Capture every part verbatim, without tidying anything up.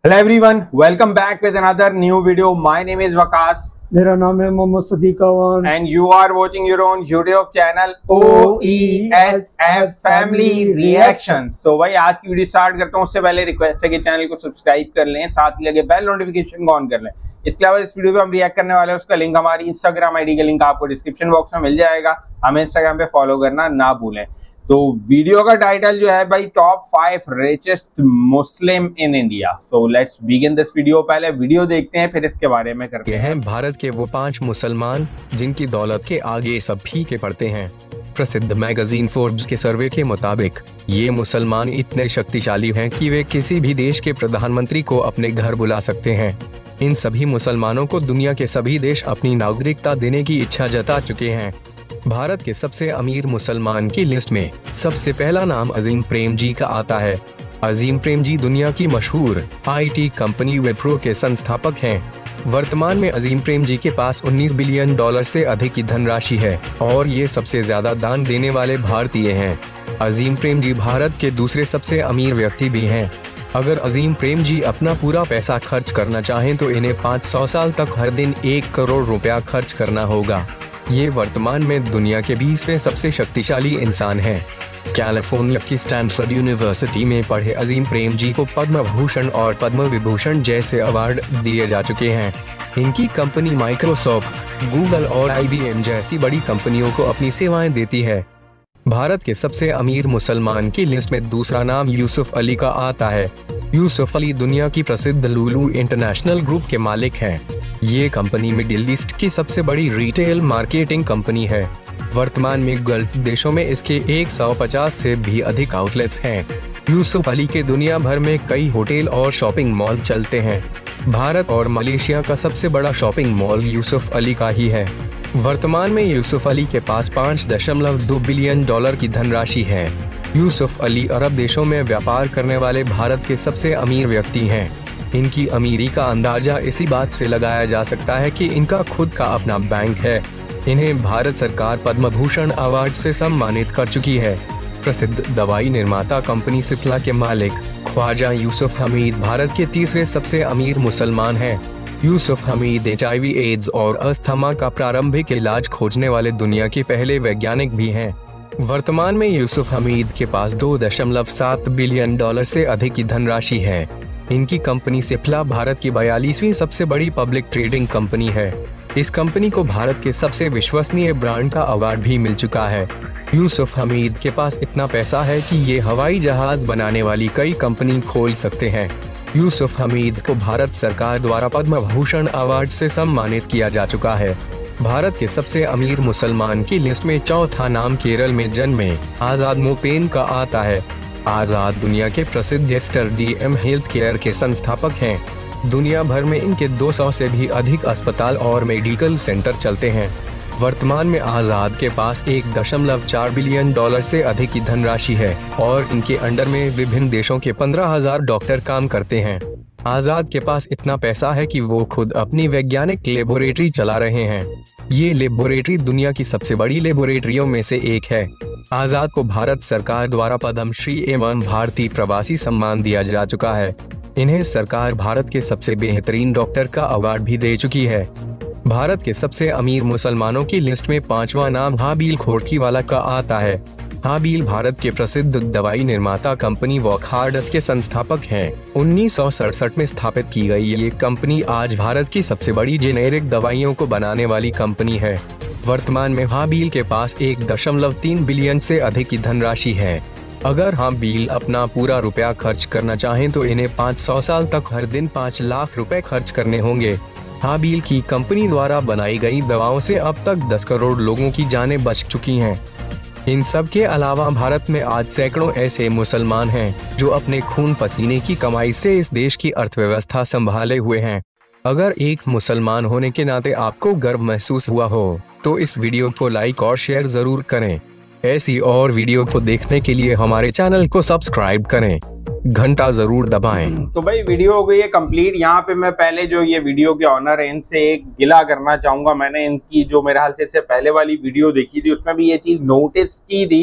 Hello everyone, welcome back with another new video. My name is Waqas. मेरा नाम है Mohammad Sadiq Awan And you are watching your own YouTube channel O E S F Family Reaction. So भाई आज की video start करता हूँ। उससे पहले रिक्वेस्ट है कि चैनल को सब्सक्राइब कर लें, साथ ही लगे बेल नोटिफिकेशन को ऑन कर लें। इसके अलावा इस वीडियो पे हम रिएक्ट करने वाले हैं, उसका लिंक हमारी इंस्टाग्राम आईडी का लिंक आपको डिस्क्रिप्शन बॉक्स में मिल जाएगा। हमें इंस्टाग्राम पे फॉलो करना ना भूलें। तो वीडियो का टाइटल जो है भाई top five richest Muslim in India. So let's begin this video. पहले वीडियो देखते हैं फिर इसके बारे में करते हैं। भारत के वो पांच मुसलमान जिनकी दौलत के आगे सब फीके पड़ते हैं। प्रसिद्ध मैगजीन फोर्ब्स के सर्वे के मुताबिक ये मुसलमान इतने शक्तिशाली हैं कि वे किसी भी देश के प्रधानमंत्री को अपने घर बुला सकते हैं। इन सभी मुसलमानों को दुनिया के सभी देश अपनी नागरिकता देने की इच्छा जता चुके हैं। भारत के सबसे अमीर मुसलमान की लिस्ट में सबसे पहला नाम अजीम प्रेमजी का आता है। अजीम प्रेमजी दुनिया की मशहूर आईटी कंपनी विप्रो के संस्थापक हैं। वर्तमान में अजीम प्रेमजी के पास उन्नीस बिलियन डॉलर से अधिक की धनराशि है और ये सबसे ज्यादा दान देने वाले भारतीय हैं। अजीम प्रेमजी भारत के दूसरे सबसे अमीर व्यक्ति भी हैं। अगर अजीम प्रेमजी अपना पूरा पैसा खर्च करना चाहें तो इन्हें पाँच सौ साल तक हर दिन एक करोड़ रुपया खर्च करना होगा। ये वर्तमान में दुनिया के बीसवें सबसे शक्तिशाली इंसान हैं। कैलिफोर्निया की स्टैनफोर्ड यूनिवर्सिटी में पढ़े अजीम प्रेमजी को पद्म भूषण और पद्म विभूषण जैसे अवार्ड दिए जा चुके हैं। इनकी कंपनी माइक्रोसॉफ्ट, गूगल और आई बी एम जैसी बड़ी कंपनियों को अपनी सेवाएं देती है। भारत के सबसे अमीर मुसलमान की लिस्ट में दूसरा नाम यूसुफ अली का आता है। यूसुफ अली दुनिया की प्रसिद्ध लुलु इंटरनेशनल ग्रुप के मालिक हैं। ये कंपनी मिडिल ईस्ट की सबसे बड़ी रिटेल मार्केटिंग कंपनी है। वर्तमान में गल्फ देशों में इसके एक सौ पचास से भी अधिक आउटलेट्स हैं। यूसुफ अली के दुनिया भर में कई होटल और शॉपिंग मॉल चलते हैं। भारत और मलेशिया का सबसे बड़ा शॉपिंग मॉल यूसुफ अली का ही है। वर्तमान में यूसुफ अली के पास पाँच दशमलव दो बिलियन डॉलर की धनराशि है। यूसुफ अली अरब देशों में व्यापार करने वाले भारत के सबसे अमीर व्यक्ति हैं। इनकी अमीरी का अंदाजा इसी बात से लगाया जा सकता है कि इनका खुद का अपना बैंक है। इन्हें भारत सरकार पद्म भूषण अवार्ड से सम्मानित कर चुकी है। प्रसिद्ध दवाई निर्माता कंपनी सिप्ला के मालिक ख्वाजा यूसुफ हमीद भारत के तीसरे सबसे अमीर मुसलमान हैं। Yusuf Hamied H I V AIDS और अस्थमा का प्रारंभिक इलाज खोजने वाले दुनिया के पहले वैज्ञानिक भी हैं। वर्तमान में यूसुफ हमीद के पास दो दशमलव सात बिलियन डॉलर से अधिक की धनराशि है। इनकी कंपनी सिप्ला भारत की बयालीसवीं सबसे बड़ी पब्लिक ट्रेडिंग कंपनी है। इस कंपनी को भारत के सबसे विश्वसनीय ब्रांड का अवार्ड भी मिल चुका है। यूसुफ हमीद के पास इतना पैसा है कि ये हवाई जहाज बनाने वाली कई कंपनी खोल सकते हैं। यूसुफ हमीद को भारत सरकार द्वारा पद्म भूषण अवार्ड से सम्मानित किया जा चुका है। भारत के सबसे अमीर मुसलमान की लिस्ट में चौथा नाम केरल में जन्मे आजाद मोपेन का आता है। आजाद दुनिया के प्रसिद्ध Aster D M health care के संस्थापक हैं। दुनिया भर में इनके दो सौ से भी अधिक अस्पताल और मेडिकल सेंटर चलते हैं। वर्तमान में आजाद के पास एक दशमलव चार बिलियन डॉलर से अधिक की धनराशि है और इनके अंडर में विभिन्न देशों के पंद्रह हजार डॉक्टर काम करते हैं। आजाद के पास इतना पैसा है कि वो खुद अपनी वैज्ञानिक लेबोरेटरी चला रहे हैं। ये लेबोरेटरी दुनिया की सबसे बड़ी लेबोरेटरियों में से एक है। आजाद को भारत सरकार द्वारा पद्मश्री एवं भारतीय प्रवासी सम्मान दिया जा चुका है। इन्हें सरकार भारत के सबसे बेहतरीन डॉक्टर का अवार्ड भी दे चुकी है। भारत के सबसे अमीर मुसलमानों की लिस्ट में पांचवा नाम हाबिल खोड़कीवाला का आता है। हाबिल भारत के प्रसिद्ध दवाई निर्माता कंपनी वॉकहार्डट के संस्थापक हैं। उन्नीस सौ सड़सठ में स्थापित की गई ये कंपनी आज भारत की सबसे बड़ी जेनेरिक दवाइयों को बनाने वाली कंपनी है। वर्तमान में हाबिल के पास एक दशमलव तीन बिलियन से अधिक की धनराशि है। अगर हाबिल अपना पूरा रुपया खर्च करना चाहें तो इन्हें पाँच सौ साल तक हर दिन पाँच लाख रुपए खर्च करने होंगे। हाबिल की कंपनी द्वारा बनाई गई दवाओं से अब तक दस करोड़ लोगों की जानें बच चुकी हैं। इन सब के अलावा भारत में आज सैकड़ों ऐसे मुसलमान हैं जो अपने खून पसीने की कमाई से इस देश की अर्थव्यवस्था संभाले हुए हैं। अगर एक मुसलमान होने के नाते आपको गर्व महसूस हुआ हो तो इस वीडियो को लाइक और शेयर जरूर करें। ऐसी और वीडियो को देखने के लिए हमारे चैनल को सब्सक्राइब करें, घंटा जरूर दबाएं। तो भाई वीडियो हो गई है कंप्लीट। यहाँ पे मैं पहले जो ये वीडियो के ऑनर है इनसे एक गिला करना चाहूंगा। मैंने इनकी जो मेरे हाल से इससे पहले वाली वीडियो देखी थी उसमें भी ये चीज नोटिस की थी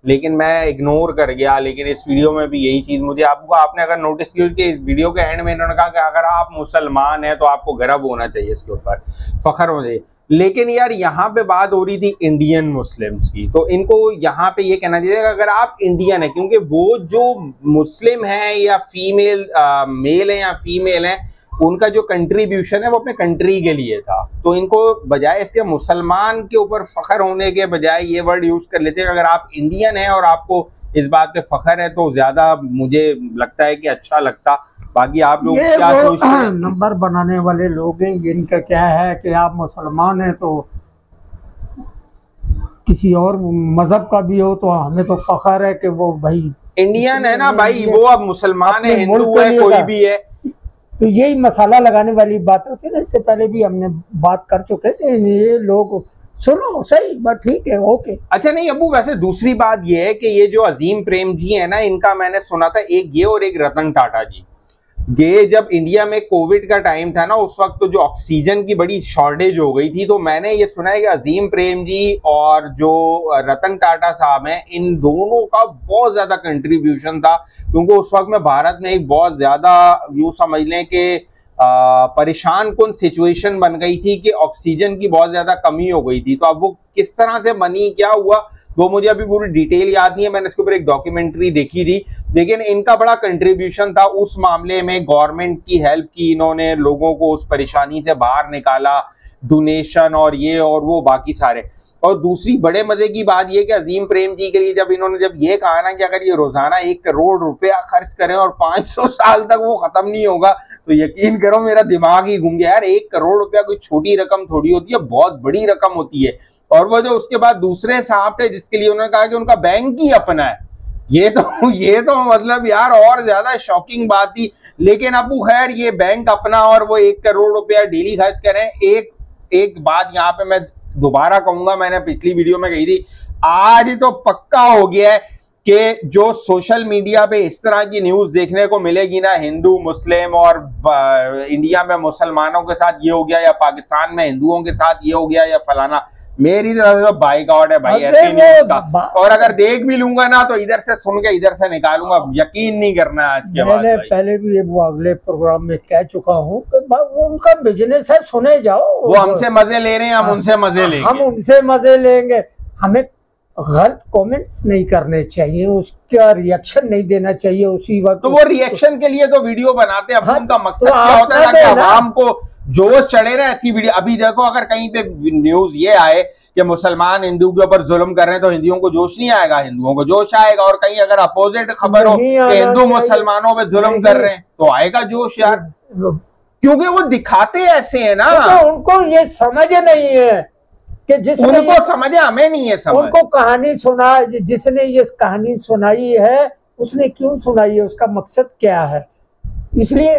लेकिन मैं इग्नोर कर गया। लेकिन इस वीडियो में भी यही चीज मुझे आपको आपने अगर नोटिस किया कि इस वीडियो के एंड में इन्होंने कहा कि अगर आप मुसलमान हैं तो आपको गर्व होना चाहिए, इसके ऊपर फख्र होना चाहिए। लेकिन यार यहाँ पे बात हो रही थी इंडियन मुस्लिम्स की, तो इनको यहाँ पे ये कहना चाहिए अगर आप इंडियन है, क्योंकि वो जो मुस्लिम है या फीमेल मेल है या फीमेल है, उनका जो कंट्रीब्यूशन है वो अपने कंट्री के लिए था। तो इनको बजाय इसके मुसलमान के ऊपर फख्र होने के बजाय ये वर्ड यूज कर लेते हैं अगर आप इंडियन है और आपको इस बात पे फख्र है, तो ज्यादा मुझे लगता है कि अच्छा लगता। बाकी आप लोग क्या सोचते हैं? नंबर बनाने वाले लोग हैं, इनका क्या है कि आप मुसलमान हैं तो किसी और मजहब का भी हो तो हमें तो फख्र है कि वो भाई इंडियन है ना भाई, वो अब मुसलमान है, हिंदू है, कोई भी है। तो यही मसाला लगाने वाली बात होती है ना। इससे पहले भी हमने बात कर चुके थे, ये लोग सुनो सही बट ठीक है ओके। अच्छा नहीं अबू, वैसे दूसरी बात ये है कि ये जो अजीम प्रेम जी है ना, इनका मैंने सुना था एक ये और एक रतन टाटा जी, ये जब इंडिया में कोविड का टाइम था ना, उस वक्त तो जो ऑक्सीजन की बड़ी शॉर्टेज हो गई थी, तो मैंने ये सुना है कि अजीम प्रेम जी और जो रतन टाटा साहब हैं, इन दोनों का बहुत ज्यादा कंट्रीब्यूशन था, क्योंकि उस वक्त में भारत में एक बहुत ज्यादा यूं समझ लें कि परेशान कुन सिचुएशन बन गई थी कि ऑक्सीजन की बहुत ज्यादा कमी हो गई थी। तो अब वो किस तरह से बनी, क्या हुआ, वो मुझे अभी पूरी डिटेल याद नहीं है, मैंने इसके ऊपर एक डॉक्यूमेंट्री देखी थी। लेकिन इनका बड़ा कंट्रीब्यूशन था उस मामले में, गवर्नमेंट की हेल्प की इन्होंने, लोगों को उस परेशानी से बाहर निकाला, डोनेशन और ये और वो बाकी सारे। और दूसरी बड़े मजे की बात ये कि अजीम प्रेम जी के लिए जब इन्होंने जब ये कहा ना कि अगर ये रोजाना एक करोड़ रुपया खर्च करें और पांच सौ साल तक वो खत्म नहीं होगा, तो यकीन करो मेरा दिमाग ही घूम गया। यार एक करोड़ रुपया कोई छोटी रकम थोड़ी होती है, बहुत बड़ी रकम होती है। और वो जो उसके बाद दूसरे साहब थे जिसके लिए उन्होंने कहा कि उनका बैंक ही अपना है, ये तो ये तो मतलब यार और ज्यादा शॉकिंग बात थी। लेकिन अब खैर ये बैंक अपना और वो एक करोड़ रुपया डेली खर्च करें। एक एक बात यहाँ पे मैं दोबारा कहूंगा, मैंने पिछली वीडियो में कही थी, आज तो पक्का हो गया है कि जो सोशल मीडिया पे इस तरह की न्यूज देखने को मिलेगी ना, हिंदू मुस्लिम और इंडिया में मुसलमानों के साथ ये हो गया या पाकिस्तान में हिंदुओं के साथ ये हो गया या फलाना, मेरी तरफ से बाई गॉड है भाई ऐसी न्यूज का। और अगर देख भी लूंगा ना तो इधर से सुन के इधर से निकालूंगा, यकीन नहीं करना आज के बाद। मैंने पहले भी वो अगले प्रोग्राम में कह चुका हूँ कि वो उनका बिजनेस है, सुने जाओ। वो हमसे मजे ले रहे हैं, हम उनसे मजे लेंगे, हम उनसे मजे लेंगे। हमें गलत कमेंट्स नहीं करने चाहिए, उसका रिएक्शन नहीं देना चाहिए उसी वक्त। तो वो रिएक्शन के लिए तो वीडियो बनाते हैं। अब उनका मकसद क्या होता है कि आवाम को जोश चढ़े ना ऐसी वीडियो। अभी देखो अगर कहीं पे न्यूज ये आए कि मुसलमान हिंदू के ऊपर जुल्म कर रहे हैं तो हिंदुओं को जोश नहीं आएगा, हिंदुओं को जोश आएगा। और कहीं अगर अपोजिट खबर हो कि हिंदू मुसलमानों पे जुल्म कर रहे हैं तो आएगा जोश यार, क्योंकि वो दिखाते ऐसे है ना। तो उनको ये समझ नहीं है कि जिसने उनको समझ, हमें नहीं है समझ। उनको कहानी सुना, जिसने ये कहानी सुनाई है उसने क्यों सुनाई है, उसका मकसद क्या है। इसलिए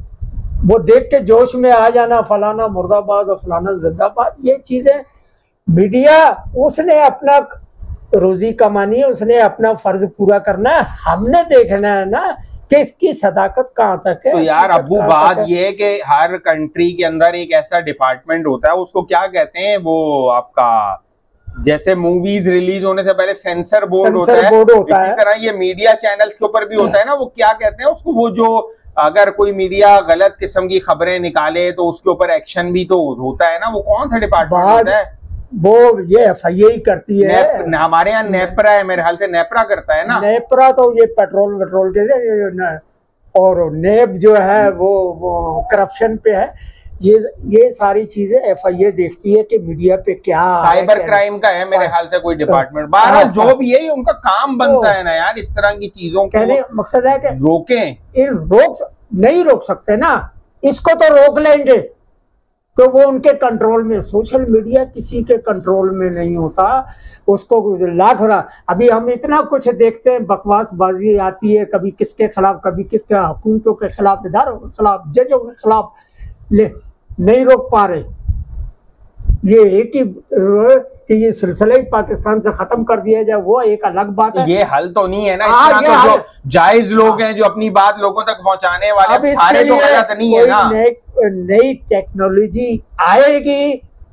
वो देख के जोश में आ जाना, फलाना मुर्दाबाद और फलाना जिंदाबाद, ये चीजें मीडिया, उसने अपना रोजी कमानी है, उसने अपना फर्ज पूरा करना है, हमने देखना है ना कि इसकी सदाकत कहाँ तक है। तो यार अब्बू बात ये है कि हर कंट्री के अंदर एक ऐसा डिपार्टमेंट होता है, उसको क्या कहते हैं, वो आपका जैसे मूवीज रिलीज होने से पहले सेंसर बोर्ड होता है, बोर्ड होता है। इसी तरह ये मीडिया चैनल्स के ऊपर भी होता है ना, वो क्या कहते हैं उसको, वो जो अगर कोई मीडिया गलत किस्म की खबरें निकाले तो उसके ऊपर एक्शन भी तो होता है ना, वो कौन सा डिपार्टमेंट होता है? वो ये एफ आई ए करती है। हमारे यहाँ नेपरा है, मेरे ख्याल से नेपरा करता है ना। नेपरा तो ये पेट्रोल पेट्रोल के, और नेब जो है वो, वो करप्शन पे है। ये ये सारी चीजें एफ आई ए देखती है कि मीडिया पे क्या, साइबर क्राइम का है मेरे ख्याल से कोई डिपार्टमेंट। बारह जो भी है उनका काम बनता है ना यार, इस तरह की चीजों को कहने मकसद है कि रोकें। इन रोक नहीं रोक सकते ना, इसको तो रोक लेंगे तो वो उनके कंट्रोल में। सोशल मीडिया किसी के कंट्रोल में नहीं होता, उसको लाख रहा। अभी हम इतना कुछ देखते हैं, बकवासबाजी आती है, कभी किसके खिलाफ, कभी किसके हुकूमतों के खिलाफ, इदारों के खिलाफ, जजों के खिलाफ, ले नहीं रोक पा रहे। ये एक ही कि ये सिलसिला ही पाकिस्तान से खत्म कर दिया जाए, वो एक अलग बात है। ये हल तो नहीं है ना। आ, इस तरह तो जो जायज लोग हैं जो अपनी बात लोगों तक पहुंचाने वाले, सारे तो गलत नहीं है ना। नई टेक्नोलॉजी आएगी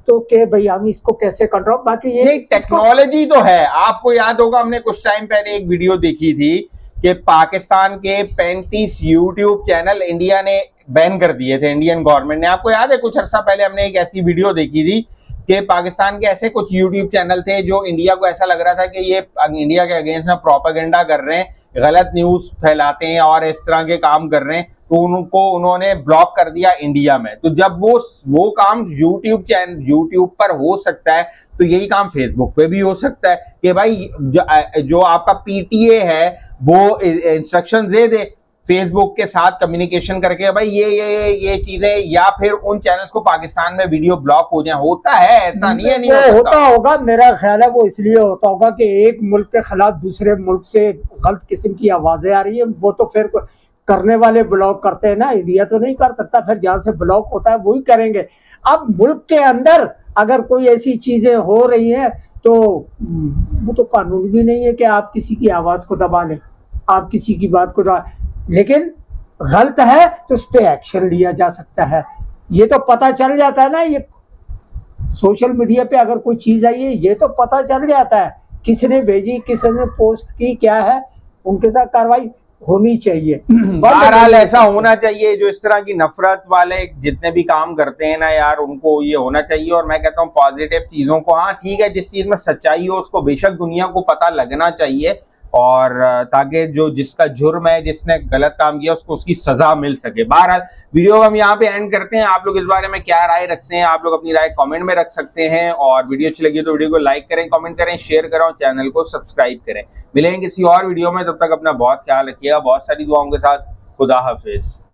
तो के भाई हम इसको कैसे कंट्रोल, बाकी ये नहीं टेक्नोलॉजी तो है। आपको याद होगा हमने कुछ टाइम पहले एक वीडियो देखी थी कि पाकिस्तान के पैंतीस यूट्यूब चैनल इंडिया ने बैन कर दिए थे, इंडियन गवर्नमेंट ने। आपको याद है कुछ अर्सा पहले हमने एक ऐसी वीडियो देखी थी कि पाकिस्तान के ऐसे कुछ यूट्यूब चैनल थे जो इंडिया को ऐसा लग रहा था कि ये इंडिया के अगेंस्ट में प्रोपेगेंडा कर रहे हैं, गलत न्यूज फैलाते हैं और इस तरह के काम कर रहे हैं, तो उनको उन्होंने ब्लॉक कर दिया इंडिया में। तो जब वो वो काम यूट्यूब चैनल यूट्यूब पर हो सकता है तो यही काम फेसबुक पे भी हो सकता है कि भाई जो, जो आपका पीटीए है वो इंस्ट्रक्शन दे दे फेसबुक के साथ कम्युनिकेशन करके भाई ये ये ये चीजें, या फिर उन चैनल्स को पाकिस्तान में वीडियो ब्लॉक हो जाए। होता है, ऐसा नहीं है नहीं हो सकता। होता होगा, मेरा ख्याल है वो इसलिए होता होगा कि एक मुल्क के खिलाफ दूसरे मुल्क से गलत किस्म की आवाजें आ रही है, वो तो फिर करने वाले ब्लॉक करते हैं ना, इंडिया तो नहीं कर सकता, फिर जहां से ब्लॉक होता है वही करेंगे। अब मुल्क के अंदर अगर कोई ऐसी चीजें हो रही हैं तो वो तो कानून भी नहीं है कि आप किसी की आवाज को दबा लें, आप किसी की बात को दबा, लेकिन गलत है तो उस पर एक्शन लिया जा सकता है। ये तो पता चल जाता है ना, ये सोशल मीडिया पे अगर कोई चीज आई है ये तो पता चल जाता है किसने भेजी, किसने पोस्ट की, क्या है, उनके साथ कार्रवाई होनी चाहिए। बहरहाल ऐसा होना चाहिए। जो इस तरह की नफरत वाले जितने भी काम करते हैं ना यार, उनको ये होना चाहिए। और मैं कहता हूँ पॉजिटिव चीजों को, हाँ ठीक है, जिस चीज में सच्चाई हो उसको बेशक दुनिया को पता लगना चाहिए, और ताकि जो जिसका जुर्म है, जिसने गलत काम किया, उसको उसकी सजा मिल सके। बहरहाल वीडियो हम यहाँ पे एंड करते हैं। आप लोग इस बारे में क्या राय रखते हैं, आप लोग अपनी राय कमेंट में रख सकते हैं। और वीडियो अच्छी लगी तो वीडियो को लाइक करें, कमेंट करें, शेयर करें और चैनल को सब्सक्राइब करें। मिलेंगे किसी और वीडियो में, तब तक अपना बहुत ख्याल रखिएगा। बहुत सारी दुआओं के साथ, खुदा हाफिज।